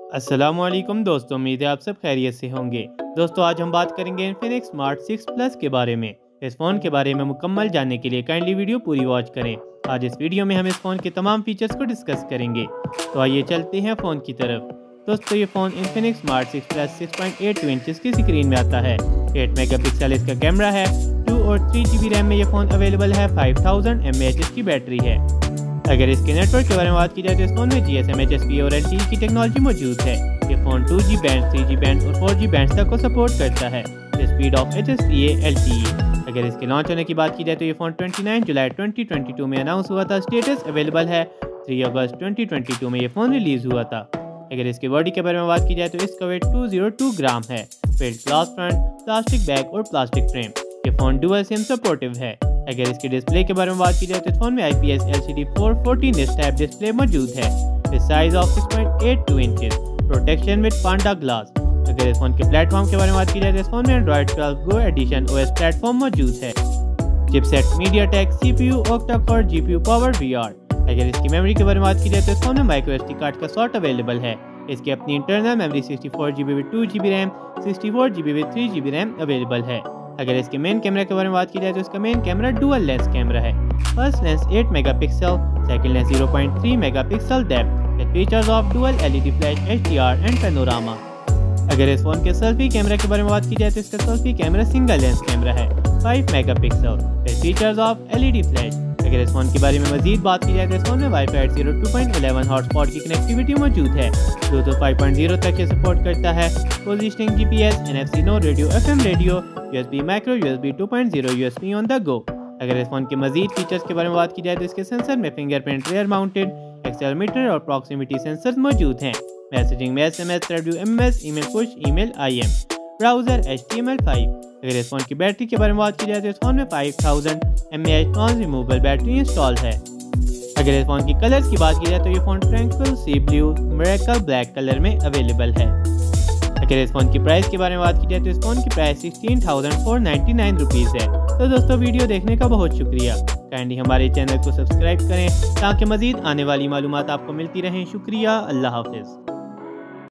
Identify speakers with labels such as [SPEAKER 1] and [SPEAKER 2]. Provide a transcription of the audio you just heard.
[SPEAKER 1] अस्सलामुअलैकुम दोस्तों, उम्मीद है आप सब खैरियत से होंगे। दोस्तों आज हम बात करेंगे इन्फिनिक्स स्मार्ट 6 प्लस के बारे में। इस फ़ोन के बारे में मुकम्मल जानने के लिए काइंडली वीडियो पूरी वॉच करें। आज इस वीडियो में हम इस फ़ोन के तमाम फीचर्स को डिस्कस करेंगे। तो आइए चलते हैं फ़ोन की तरफ। दोस्तों ये phone Infinix smart 6 plus 6.82 inches की स्क्रीन में आता है। 8 मेगापिक्सल इसका कैमरा है। 2 और 3 GB रैम में ये फ़ोन अवेलेबल है। 5000 mAh की बैटरी है। अगर इसके नेटवर्क के बारे में बात की जाए तो इस फोन में GSM, HSPA और LTE की टेक्नोलॉजी मौजूद है। ये phone 2G band, 3G band और 4G बैंड तक को सपोर्ट करता है। Speed of HSPA LTE। अगर इसके लॉन्च होने की बात की जाए तो ये फ़ोन 29 जुलाई 2022 में अनाउंस हुआ था। स्टेटस अवेलेबल है। 3 अगस्त 2022 में ये फ़ोन रिलीज़ हुआ था। अगर इसके बॉडी के बारे में बात की जाए तो इसका वेट 202 ग्राम है। Build glass front, plastic back और प्लास्टिक फ्रेम। ये फ़ोन डुअल सिम सपोर्टिव है। अगर इसके डिस्प्ले के बारे में बात की जाए तो इस फोन में IPS LCD 414 inch type display मौजूद है। With size of 6.82 inches, protection with Panda glass. अगर इस फोन के प्लेटफॉर्म के बारे में बात की जाए तो इस फोन में Android 12 Go edition OS platform मौजूद है। Chipset MediaTek, CPU octa-core, GPU power VR। अगर इसकी मेमोरी के बारे में बात की जाए तो इस फोन में microSD कार्ड का स्लॉट अवेलेबल है। इसकी अपनी internal memory 64 GB with 2 GB RAM, 64 GB with 3 GB RAM available है। अगर इसके मेन कैमरा के बारे में बात की जाए तो इसका main camera dual lens camera है। First lens 8 megapixel, second lens 0.3 megapixel depth. It features of dual LED flash, HDR and panorama. अगर इस फोन के सेल्फी कैमरा के बारे में बात की जाए तो इसका selfie camera single lens camera है। 5 megapixel. It features of LED flash. अगर इस फोन के बारे में मजीद बात की जाए तो इस फोन में Wi-Fi 2.11 हॉटस्पॉट की कनेक्टिविटी मौजूद है। ब्लूटूथ 5.0 तक ये सपोर्ट करता है। Positioning, GPS, NFC no radio, FM radio, USB micro, USB 2.0, USB on the go. अगर इस फोन के मजीद फीचर्स के बारे में बात की जाए तो इसके सेंसर में फिंगरप्रिंट, रेयर माउंटेड, एक्सेलेरोमीटर और प्रॉक्सिमिटी सेंसर मौजूद हैं। मैसेजिंग में SMS, WMS, email push, email IM, browser HTML5। अगर इस फोन की बैटरी के बारे में बात की जाए तो इस फोन में 5000 mAh non removable battery install है। अगर इस फोन की कलर्स की बात की जाए तो ये phone tranquil sea blue, miracle black colour में अवेलेबल है। अगर इस फोन की प्राइस के बारे में बात की जाए तो इस फोन की प्राइस 16,499 रुपीज़ है। तो दोस्तों वीडियो देखने का बहुत शुक्रिया। काइंडली हमारे चैनल को सब्सक्राइब करें ताकि मजीद आने वाली मालूमात आपको मिलती रहें। शुक्रिया। अल्लाह हाफिज़।